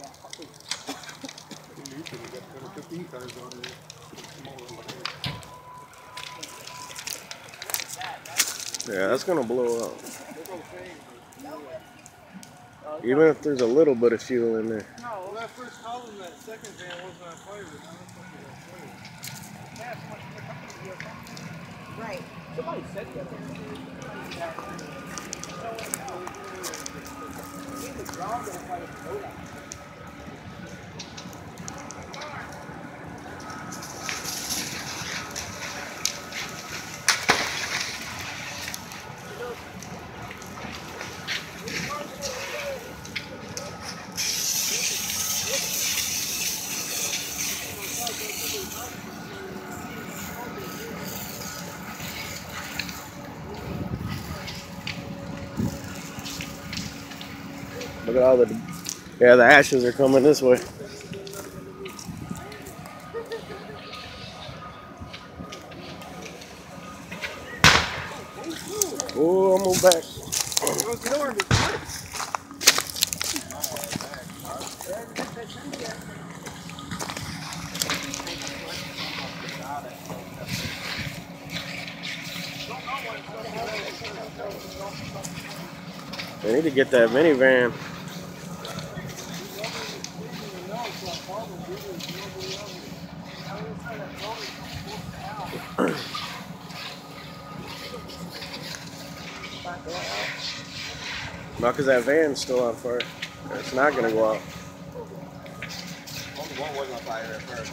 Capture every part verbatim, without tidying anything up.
Yeah, that's gonna blow up. Even if there's a little bit of fuel in there. No, when I first called him, that second van wasn't on fire, but now it's supposed to be on fire. Right. Somebody said that. Look at all the, yeah, the ashes are coming this way. Oh, I'm going back. They need to get that minivan. No, because that van's still on fire. It's not going to go out. Only one was on fire at first.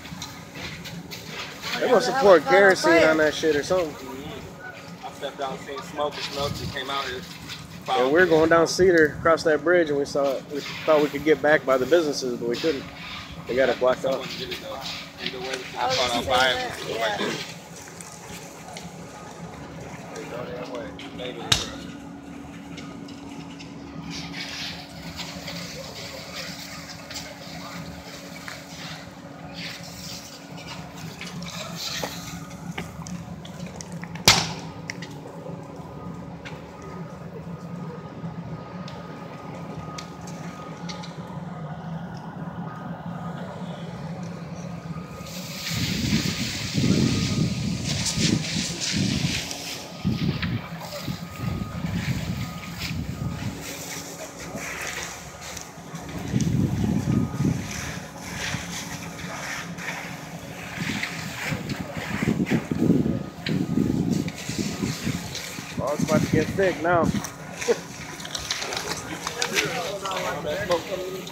They must have poured kerosene on that shit or something. I stepped out and seen smoke and smoke that came out here. And we were going down Cedar, across that bridge, and we saw we thought we could get back by the businesses, but we couldn't. They got it blocked off. Either way, I caught on fire. Yeah. Go that way. Maybe. Oh, it's about to get thick now.